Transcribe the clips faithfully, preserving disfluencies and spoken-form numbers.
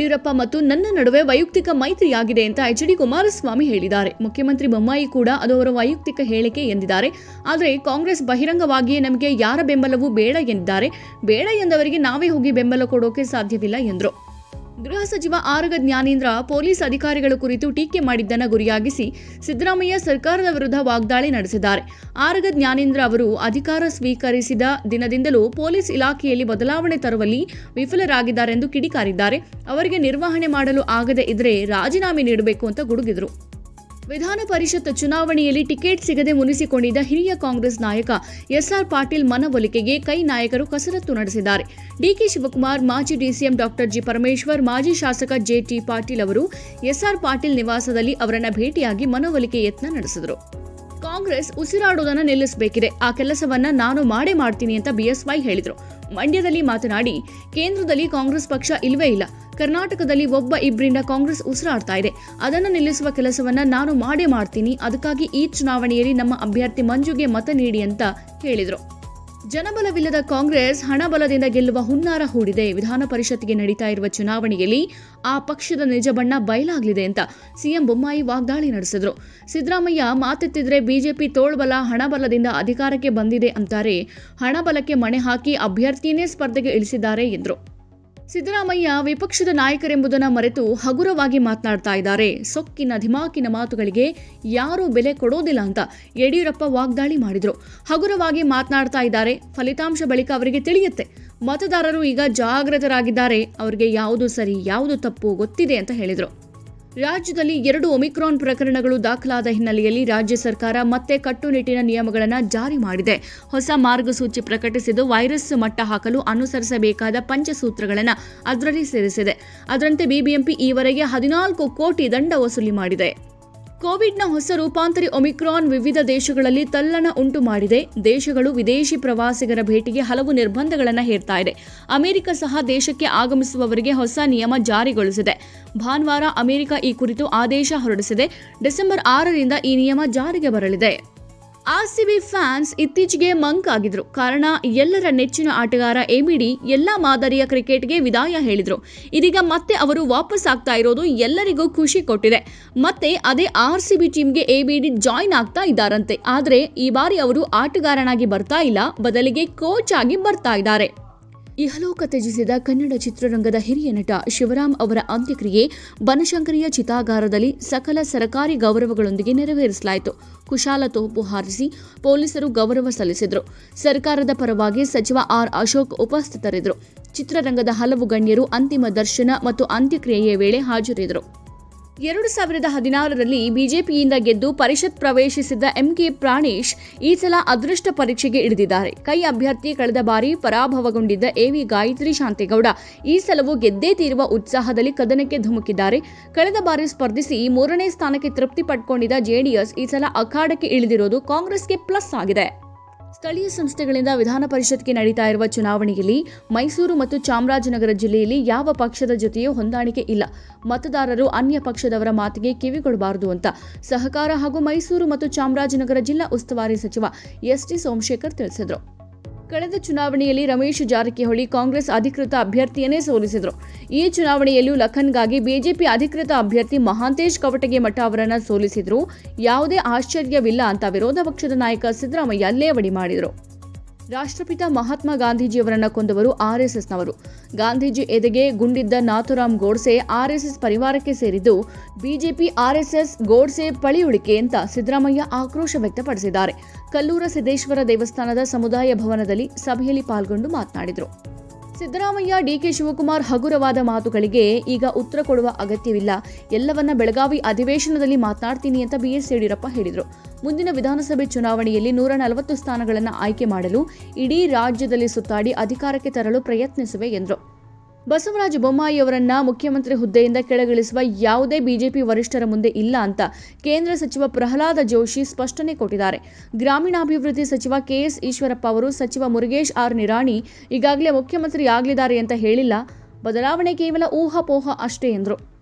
ಯಡಿಯೂರಪ್ಪ ಮತ್ತು ನನ್ನ ನಡುವೆ ವೈಯಕ್ತಿಕ ಮೈತ್ರಿಯಾಗಿದೆ ಅಂತ ಎಚ್ ಡಿ ಕುಮಾರಸ್ವಾಮಿ ಹೇಳಿದ್ದಾರೆ. ಮುಖ್ಯಮಂತ್ರಿ ಬೊಮ್ಮಾಯಿ ಕೂಡ ಅದು ಅವರ ವೈಯಕ್ತಿಕ ಹೇಳಿಕೆ ಎಂದಿದ್ದಾರೆ. ಆದರೆ ಕಾಂಗ್ರೆಸ್ ಬಹಿರಂಗವಾಗಿಯೇ ನಮಗೆ ಯಾರ ಬೆಂಬಲವೂ ಬೇಡ ಎಂದಿದ್ದಾರೆ. ಬೇಡ ಎಂದವರಿಗೆ ನಾವೇ ಹೋಗಿ ಬೆಂಬಲ ಕೊಡೋಕೆ ಸಾಧ್ಯವಿಲ್ಲ ಎಂದರು. ಗೃಹ ಸಚಿವ ಆರಗ ಜ್ಞಾನೇಂದ್ರ ಪೊಲೀಸ್ ಅಧಿಕಾರಿಗಳ ಕುರಿತು ಟೀಕೆ ಮಾಡಿದ್ದನ್ನು ಗುರಿಯಾಗಿಸಿ ಸಿದ್ದರಾಮಯ್ಯ ಸರ್ಕಾರದ ವಿರುದ್ಧ ವಾಗ್ದಾಳಿ ನಡೆಸಿದ್ದಾರೆ. ಆರಗ ಜ್ಞಾನೇಂದ್ರ ಅವರು ಅಧಿಕಾರ ಸ್ವೀಕರಿಸಿದ ದಿನದಿಂದಲೂ ಪೊಲೀಸ್ ಇಲಾಖೆಯಲ್ಲಿ ಬದಲಾವಣೆ ತರುವಲ್ಲಿ ವಿಫಲರಾಗಿದ್ದಾರೆಂದು ಕಿಡಿಕಾರಿದ್ದಾರೆ. ಅವರಿಗೆ ನಿರ್ವಹಣೆ ಮಾಡಲು ಆಗದೆ ಇದ್ರೆ ರಾಜೀನಾಮೆ ನೀಡಬೇಕು ಅಂತ ಗುಡುಗಿದರು. ವಿಧಾನ ಪರಿಷತ್ ಚುನಾವಣೆಯಲ್ಲಿ ಟಿಕೆಟ್ ಸಿಗದೆ ಮುನಿಸಿಕೊಂಡಿದ್ದ ಹಿರಿಯ ಕಾಂಗ್ರೆಸ್ ನಾಯಕ ಎಸ್ಆರ್ ಪಾಟೀಲ್ ಮನವೊಲಿಕೆಗೆ ಕೈ ನಾಯಕರು ಕಸರತ್ತು ನಡೆಸಿದ್ದಾರೆ. ಡಿಕೆ ಶಿವಕುಮಾರ್, ಮಾಜಿ ಡಿಸಿಎಂ ಡಾಕ್ಟರ್ ಜಿ ಪರಮೇಶ್ವರ್, ಮಾಜಿ ಶಾಸಕ ಜೆಟಿ ಪಾಟೀಲ್ ಅವರು ಎಸ್ಆರ್ ಪಾಟೀಲ್ ನಿವಾಸದಲ್ಲಿ ಅವರನ್ನ ಭೇಟಿಯಾಗಿ ಮನವೊಲಿಕೆ ಯತ್ನ ನಡೆಸಿದರು. ಕಾಂಗ್ರೆಸ್ ಉಸಿರಾಡುವುದನ್ನು ನಿಲ್ಲಿಸಬೇಕಿದೆ, ಆ ಕೆಲಸವನ್ನ ನಾನು ಮಾಡೇ ಮಾಡ್ತೀನಿ ಅಂತ ಬಿಎಸ್ವೈ ಹೇಳಿದರು. ಮಂಡ್ಯದಲ್ಲಿ ಮಾತನಾಡಿ, ಕೇಂದ್ರದಲ್ಲಿ ಕಾಂಗ್ರೆಸ್ ಪಕ್ಷ ಇಲ್ವೇ ಇಲ್ಲ, ಕರ್ನಾಟಕದಲ್ಲಿ ಒಬ್ಬ ಇಬ್ಬರಿಂದ ಕಾಂಗ್ರೆಸ್ ಉಸಿರಾಡ್ತಾ ಇದೆ, ಅದನ್ನು ನಿಲ್ಲಿಸುವ ಕೆಲಸವನ್ನ ನಾನು ಮಾಡೇ ಮಾಡ್ತೀನಿ, ಅದಕ್ಕಾಗಿ ಈ ಚುನಾವಣೆಯಲ್ಲಿ ನಮ್ಮ ಅಭ್ಯರ್ಥಿ ಮಂಜುಗೆ ಮತ ನೀಡಿ ಅಂತ ಹೇಳಿದರು. ಜನಬಲವಿಲ್ಲದ ಕಾಂಗ್ರೆಸ್ ಹಣಬಲದಿಂದ ಗೆಲ್ಲುವ ಹುನ್ನಾರ ಹೂಡಿದೆ. ವಿಧಾನ ಪರಿಷತ್ಗೆ ನಡೀತಾ ಇರುವ ಚುನಾವಣೆಯಲ್ಲಿ ಆ ಪಕ್ಷದ ನಿಜ ಬಣ್ಣ ಬಯಲಾಗಲಿದೆ ಅಂತ ಸಿಎಂ ಬೊಮ್ಮಾಯಿ ವಾಗ್ದಾಳಿ ನಡೆಸಿದ್ರು. ಸಿದ್ದರಾಮಯ್ಯ ಮಾತೆತ್ತಿದ್ರೆ ಬಿಜೆಪಿ ತೋಳ್ಬಲ ಹಣಬಲದಿಂದ ಅಧಿಕಾರಕ್ಕೆ ಬಂದಿದೆ ಅಂತಾರೆ. ಹಣಬಲಕ್ಕೆ ಮಣೆ ಹಾಕಿ ಅಭ್ಯರ್ಥಿಯನ್ನೇ ಸ್ಪರ್ಧೆಗೆ ಇಳಿಸಿದ್ದಾರೆ ಎಂದರು. ಸಿದ್ದರಾಮಯ್ಯ ವಿಪಕ್ಷದ ನಾಯಕರೆಂಬುದನ್ನು ಮರೆತು ಹಗುರವಾಗಿ ಮಾತನಾಡ್ತಾ ಇದ್ದಾರೆ. ಸೊಕ್ಕಿನ ಧಿಮಾಕಿನ ಮಾತುಗಳಿಗೆ ಯಾರೂ ಬೆಲೆ ಕೊಡೋದಿಲ್ಲ ಅಂತ ಯಡಿಯೂರಪ್ಪ ವಾಗ್ದಾಳಿ ಮಾಡಿದ್ರು. ಹಗುರವಾಗಿ ಮಾತನಾಡ್ತಾ ಇದ್ದಾರೆ, ಫಲಿತಾಂಶ ಬಳಿಕ ಅವರಿಗೆ ತಿಳಿಯುತ್ತೆ. ಮತದಾರರು ಈಗ ಜಾಗೃತರಾಗಿದ್ದಾರೆ, ಅವರಿಗೆ ಯಾವುದು ಸರಿ ಯಾವುದು ತಪ್ಪು ಗೊತ್ತಿದೆ ಅಂತ ಹೇಳಿದರು. ರಾಜ್ಯದಲ್ಲಿ ಎರಡು ಒಮಿಕ್ರಾನ್ ಪ್ರಕರಣಗಳು ದಾಖಲಾದ ಹಿನ್ನೆಲೆಯಲ್ಲಿ ರಾಜ್ಯ ಸರ್ಕಾರ ಮತ್ತೆ ಕಟ್ಟುನಿಟ್ಟಿನ ನಿಯಮಗಳನ್ನು ಜಾರಿ ಮಾಡಿದೆ. ಹೊಸ ಮಾರ್ಗಸೂಚಿ ಪ್ರಕಟಿಸಿದ್ದು ವೈರಸ್ ಮಟ್ಟ ಹಾಕಲು ಅನುಸರಿಸಬೇಕಾದ ಪಂಚಸೂತ್ರಗಳನ್ನು ಅದರಲ್ಲಿ ಸೇರಿಸಿದೆ. ಅದರಂತೆ ಬಿಬಿಎಂಪಿ ಈವರೆಗೆ ಹದಿನಾಲ್ಕು ಕೋಟಿ ದಂಡ ವಸೂಲಿ ಮಾಡಿದೆ. ಕೋವಿಡ್ನ ಹೊಸ ರೂಪಾಂತರಿ ಒಮಿಕ್ರಾನ್ ವಿವಿಧ ದೇಶಗಳಲ್ಲಿ ತಲ್ಲಣ ಉಂಟು ಮಾಡಿದೆ. ದೇಶಗಳು ವಿದೇಶಿ ಪ್ರವಾಸಿಗರ ಭೇಟಿಗೆ ಹಲವು ನಿರ್ಬಂಧಗಳನ್ನು ಹೇರ್ತಾ ಇದೆ. ಅಮೆರಿಕ ಸಹ ದೇಶಕ್ಕೆ ಆಗಮಿಸುವವರಿಗೆ ಹೊಸ ನಿಯಮ ಜಾರಿಗೊಳಿಸಿದೆ. ಭಾನುವಾರ ಅಮೆರಿಕ ಈ ಕುರಿತು ಆದೇಶ ಹೊರಡಿಸಿದೆ. ಡಿಸೆಂಬರ್ ಆರರಿಂದ ಈ ನಿಯಮ ಜಾರಿಗೆ ಬರಲಿದೆ. ಆರ್ಸಿಬಿ ಫ್ಯಾನ್ಸ್ ಇತ್ತೀಚೆಗೆ ಮಂಕ್ ಆಗಿದ್ರು. ಕಾರಣ ಎಲ್ಲರ ನೆಚ್ಚಿನ ಆಟಗಾರ ಎಬಿಡಿ ಎಲ್ಲಾ ಮಾದರಿಯ ಕ್ರಿಕೆಟ್ಗೆ ವಿದಾಯ ಹೇಳಿದ್ರು. ಇದೀಗ ಮತ್ತೆ ಅವರು ವಾಪಸ್ ಆಗ್ತಾ ಇರೋದು ಎಲ್ಲರಿಗೂ ಖುಷಿ ಕೊಟ್ಟಿದೆ. ಮತ್ತೆ ಅದೇ ಆರ್ಸಿಬಿ ಟೀಮ್ಗೆ ಎಬಿಡಿ ಜಾಯ್ನ್ ಆಗ್ತಾ ಇದ್ದಾರಂತೆ. ಆದ್ರೆ ಈ ಬಾರಿ ಅವರು ಆಟಗಾರನಾಗಿ ಬರ್ತಾ ಇಲ್ಲ, ಬದಲಿಗೆ ಕೋಚ್ ಆಗಿ ಬರ್ತಾ ಇದ್ದಾರೆ. ಇಹಲೋಕ ತ್ಯಜಿಸಿದ ಕನ್ನಡ ಚಿತ್ರರಂಗದ ಹಿರಿಯ ನಟ ಶಿವರಾಮ್ ಅವರ ಅಂತ್ಯಕ್ರಿಯೆ ಬನಶಂಕರಿಯ ಚಿತಾಗಾರದಲ್ಲಿ ಸಕಲ ಸರ್ಕಾರಿ ಗೌರವಗಳೊಂದಿಗೆ ನೆರವೇರಿಸಲಾಯಿತು. ಕುಶಾಲ ತೋಪು ಹಾರಿಸಿ ಪೊಲೀಸರು ಗೌರವ ಸಲ್ಲಿಸಿದರು. ಸರ್ಕಾರದ ಪರವಾಗಿ ಸಚಿವ ಆರ್ ಅಶೋಕ್ ಉಪಸ್ಥಿತರಿದ್ದರು. ಚಿತ್ರರಂಗದ ಹಲವು ಗಣ್ಯರು ಅಂತಿಮ ದರ್ಶನ ಮತ್ತು ಅಂತ್ಯಕ್ರಿಯೆಯ ವೇಳೆ ಹಾಜರಿದ್ದರು. ಎರಡು ಸಾವಿರದ ಹದಿನಾರರಲ್ಲಿ ಬಿಜೆಪಿಯಿಂದ ಗೆದ್ದು ಪರಿಷತ್ ಪ್ರವೇಶಿಸಿದ್ದ ಎಂಕೆ ಪ್ರಾಣೇಶ್ ಈ ಸಲ ಅದೃಷ್ಟ ಪರೀಕ್ಷೆಗೆ ಇಳಿದಿದ್ದಾರೆ. ಕೈ ಅಭ್ಯರ್ಥಿ ಕಳೆದ ಬಾರಿ ಪರಾಭವಗೊಂಡಿದ್ದ ಎವಿ ಗಾಯತ್ರಿ ಶಾಂತೇಗೌಡ ಈ ಸಲವೂ ಗೆದ್ದೇ ತೀರುವ ಉತ್ಸಾಹದಲ್ಲಿ ಕದನಕ್ಕೆ ಧುಮುಕಿದ್ದಾರೆ. ಕಳೆದ ಬಾರಿ ಸ್ಪರ್ಧಿಸಿ ಮೂರನೇ ಸ್ಥಾನಕ್ಕೆ ತೃಪ್ತಿ ಪಡ್ಕೊಂಡಿದ್ದ ಜೆಡಿಎಸ್ ಈ ಸಲ ಅಖಾಡಕ್ಕೆ ಇಳಿದಿರೋದು ಕಾಂಗ್ರೆಸ್ಗೆ ಪ್ಲಸ್ ಆಗಿದೆ. ಸ್ಥಳೀಯ ಸಂಸ್ಥೆಗಳಿಂದ ವಿಧಾನ ಪರಿಷತ್ಗೆ ನಡೀತಾ ಇರುವ ಚುನಾವಣೆಯಲ್ಲಿ ಮೈಸೂರು ಮತ್ತು ಚಾಮರಾಜನಗರ ಜಿಲ್ಲೆಯಲ್ಲಿ ಯಾವ ಪಕ್ಷದ ಜೊತೆಯೂ ಹೊಂದಾಣಿಕೆ ಇಲ್ಲ. ಮತದಾರರು ಅನ್ಯ ಪಕ್ಷದವರ ಮಾತಿಗೆ ಕಿವಿಗೊಡಬಾರದು ಅಂತ ಸಹಕಾರ ಹಾಗೂ ಮೈಸೂರು ಮತ್ತು ಚಾಮರಾಜನಗರ ಜಿಲ್ಲಾ ಉಸ್ತುವಾರಿ ಸಚಿವ ಎಸ್ ಟಿ ಸೋಮಶೇಖರ್ ತಿಳಿಸಿದರು. ಕಳೆದ ಚುನಾವಣೆಯಲ್ಲಿ ರಮೇಶ್ ಜಾರಕಿಹೊಳಿ ಕಾಂಗ್ರೆಸ್ ಅಧಿಕೃತ ಅಭ್ಯರ್ಥಿಯನ್ನೇ ಸೋಲಿಸಿದರು. ಈ ಚುನಾವಣೆಯಲ್ಲೂ ಲಖನ್ಗಾಗಿ ಬಿಜೆಪಿ ಅಧಿಕೃತ ಅಭ್ಯರ್ಥಿ ಮಹಾಂತೇಶ್ ಕವಟಗಿಮಠ ಅವರನ್ನು ಸೋಲಿಸಿದ್ರು. ಯಾವುದೇ ಆಶ್ಚರ್ಯವಿಲ್ಲ ಅಂತ ವಿರೋಧ ಪಕ್ಷದ ನಾಯಕ ಸಿದ್ದರಾಮಯ್ಯ ಲೇವಡಿ ಮಾಡಿದರು. ರಾಷ್ಟ್ರಪಿತ ಮಹಾತ್ಮ ಗಾಂಧೀಜಿಯವರನ್ನು ಕೊಂದವರು ಆರ್ಎಸ್ಎಸ್ನವರು. ಗಾಂಧೀಜಿ ಎದೆಗೆ ಗುಂಡಿದ್ದ ನಾಥುರಾಮ್ ಗೋಡ್ಸೆ ಆರ್ಎಸ್ಎಸ್ ಪರಿವಾರಕ್ಕೆ ಸೇರಿದ್ದು ಬಿಜೆಪಿ ಆರ್ಎಸ್ಎಸ್ ಗೋಡ್ಸೆ ಪಳಿಯುಳಿಕೆ ಅಂತ ಸಿದ್ದರಾಮಯ್ಯ ಆಕ್ರೋಶ ವ್ಯಕ್ತಪಡಿಸಿದ್ದಾರೆ. ಕಲ್ಲೂರ ಸಿದ್ದೇಶ್ವರ ದೇವಸ್ಥಾನದ ಸಮುದಾಯ ಭವನದಲ್ಲಿ ಸಭೆಯಲ್ಲಿ ಪಾಲ್ಗೊಂಡು ಮಾತನಾಡಿದರು. ಸಿದ್ದರಾಮಯ್ಯ, ಡಿಕೆ ಶಿವಕುಮಾರ್ ಹಗುರವಾದ ಮಾತುಗಳಿಗೆ ಈಗ ಉತ್ತರ ಕೊಡುವ ಅಗತ್ಯವಿಲ್ಲ, ಎಲ್ಲವನ್ನ ಬೆಳಗಾವಿ ಅಧಿವೇಶನದಲ್ಲಿ ಮಾತನಾಡ್ತೀನಿ ಅಂತ ಬಿಎಸ್ ಯಡಿಯೂರಪ್ಪ ಹೇಳಿದರು. ಮುಂದಿನ ವಿಧಾನಸಭೆ ಚುನಾವಣೆಯಲ್ಲಿ ನೂರ ನಲವತ್ತು ಸ್ಥಾನಗಳನ್ನು ಆಯ್ಕೆ ಮಾಡಲು ಇಡೀ ರಾಜ್ಯದಲ್ಲಿ ಸುತ್ತಾಡಿ ಅಧಿಕಾರಕ್ಕೆ ತರಲು ಪ್ರಯತ್ನಿಸುವೆ ಎಂದರು. ಬಸವರಾಜ ಬೊಮ್ಮಾಯಿಯವರನ್ನ ಮುಖ್ಯಮಂತ್ರಿ ಹುದ್ದೆಯಿಂದ ಕೆಳಗಿಳಿಸುವ ಯಾವುದೇ ಬಿಜೆಪಿ ವರಿಷ್ಠರ ಮುಂದೆ ಇಲ್ಲ ಅಂತ ಕೇಂದ್ರ ಸಚಿವ ಪ್ರಹ್ಲಾದ ಜೋಶಿ ಸ್ಪಷ್ಟನೆ ಕೊಟ್ಟಿದ್ದಾರೆ. ಗ್ರಾಮೀಣಾಭಿವೃದ್ಧಿ ಸಚಿವ ಕೆಎಸ್ ಈಶ್ವರಪ್ಪ ಅವರು ಸಚಿವ ಮುರುಗೇಶ್ ಆರ್ ನಿರಾಣಿ ಈಗಾಗಲೇ ಮುಖ್ಯಮಂತ್ರಿ ಆಗಲಿದ್ದಾರೆ ಅಂತ ಹೇಳಿಲ್ಲ, ಬದಲಾವಣೆ ಕೇವಲ ಊಹಾಪೋಹ ಅಷ್ಟೇ ಎಂದರು.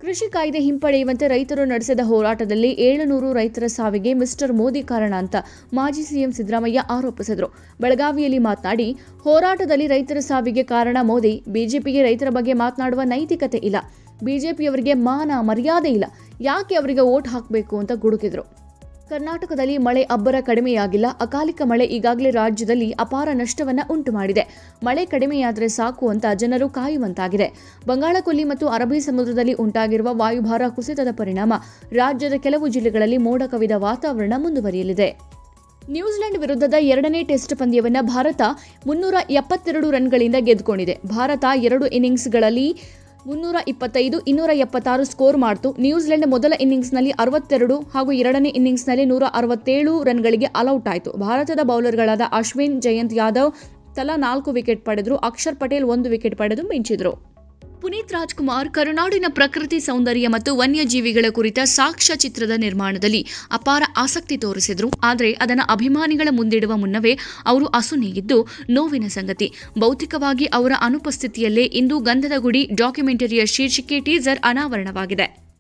ಕೃಷಿ ಕಾಯ್ದೆ ಹಿಂಪಡೆಯುವಂತೆ ರೈತರು ನಡೆಸಿದ ಹೋರಾಟದಲ್ಲಿ ಏಳುನೂರು ರೈತರ ಸಾವಿಗೆ ಮಿಸ್ಟರ್ ಮೋದಿ ಕಾರಣ ಅಂತ ಮಾಜಿ ಸಿಎಂ ಸಿದ್ದರಾಮಯ್ಯ ಆರೋಪಿಸಿದರು. ಬೆಳಗಾವಿಯಲ್ಲಿ ಮಾತನಾಡಿ, ಹೋರಾಟದಲ್ಲಿ ರೈತರ ಸಾವಿಗೆ ಕಾರಣ ಮೋದಿ. ಬಿಜೆಪಿಗೆ ರೈತರ ಬಗ್ಗೆ ಮಾತನಾಡುವ ನೈತಿಕತೆ ಇಲ್ಲ. ಬಿಜೆಪಿಯವರಿಗೆ ಮಾನ ಮರ್ಯಾದೆ ಇಲ್ಲ. ಯಾಕೆ ಅವರಿಗೆ ವೋಟ್ ಹಾಕಬೇಕು ಅಂತ ಗುಡುಕಿದ್ರು. ಕರ್ನಾಟಕದಲ್ಲಿ ಮಳೆ ಅಬ್ಬರ ಕಡಿಮೆಯಾಗಿಲ್ಲ. ಅಕಾಲಿಕ ಮಳೆ ಈಗಾಗಲೇ ರಾಜ್ಯದಲ್ಲಿ ಅಪಾರ ನಷ್ಟವನ್ನ ಉಂಟು ಮಾಡಿದೆ. ಮಳೆ ಕಡಿಮೆಯಾದರೆ ಸಾಕು ಅಂತ ಜನರು ಕಾಯುವಂತಾಗಿದೆ. ಬಂಗಾಳಕೊಲ್ಲಿ ಮತ್ತು ಅರಬ್ಬಿ ಸಮುದ್ರದಲ್ಲಿ ಉಂಟಾಗಿರುವ ವಾಯುಭಾರ ಕುಸಿತದ ಪರಿಣಾಮ ರಾಜ್ಯದ ಕೆಲವು ಜಿಲ್ಲೆಗಳಲ್ಲಿ ಮೋಡ ಕವಿದ ವಾತಾವರಣ ಮುಂದುವರಿಯಲಿದೆ. ನ್ಯೂಜಿಲೆಂಡ್ ವಿರುದ್ಧದ ಎರಡನೇ ಟೆಸ್ಟ್ ಪಂದ್ಯವನ್ನ ಭಾರತ ಮುನ್ನೂರ ಎಪ್ಪತ್ತೆರಡು ರನ್ಗಳಿಂದ ಗೆದ್ದುಕೊಂಡಿದೆ. ಭಾರತ ಎರಡು ಇನ್ನಿಂಗ್ಸ್ಗಳಲ್ಲಿ ಮುನ್ನೂರ ಇಪ್ಪತ್ತೈದು ಇನ್ನೂರ ಎಪ್ಪತ್ತಾರು ಸ್ಕೋರ್ ಮಾಡಿತು. ನ್ಯೂಜಿಲೆಂಡ್ ಮೊದಲ ಇನ್ನಿಂಗ್ಸ್ನಲ್ಲಿ ಅರವತ್ತೆರಡು ಹಾಗೂ ಎರಡನೇ ಇನ್ನಿಂಗ್ಸ್ನಲ್ಲಿ ನೂರ ಅರವತ್ತೇಳು ರನ್ಗಳಿಗೆ ಆಲ್ಔಟ್ ಆಯಿತು. ಭಾರತದ ಬೌಲರ್ಗಳಾದ ಅಶ್ವಿನ್, ಜಯಂತ್ ಯಾದವ್ ತಲಾ ನಾಲ್ಕು ವಿಕೆಟ್ ಪಡೆದರು. ಅಕ್ಷರ್ ಪಟೇಲ್ ಒಂದು ವಿಕೆಟ್ ಪಡೆದು ಮಿಂಚಿದರು. ಪುನೀತ್ ರಾಜ್ಕುಮಾರ್ ಕರುನಾಡಿನ ಪ್ರಕೃತಿ ಸೌಂದರ್ಯ ಮತ್ತು ವನ್ಯಜೀವಿಗಳ ಕುರಿತ ಸಾಕ್ಷ್ಯ ಚಿತ್ರದ ನಿರ್ಮಾಣದಲ್ಲಿ ಅಪಾರ ಆಸಕ್ತಿ ತೋರಿಸಿದ್ರು. ಆದರೆ ಅದನ್ನು ಅಭಿಮಾನಿಗಳ ಮುಂದಿಡುವ ಮುನ್ನವೇ ಅವರು ಅಸುನೀಗಿದ್ದು ನೋವಿನ ಸಂಗತಿ. ಭೌತಿಕವಾಗಿ ಅವರ ಅನುಪಸ್ಥಿತಿಯಲ್ಲೇ ಇಂದು ಗಂಧದ ಗುಡಿ ಡಾಕ್ಯುಮೆಂಟರಿಯ ಶೀರ್ಷಿಕೆ ಟೀಸರ್ ಅನಾವರಣವಾಗಿದೆ.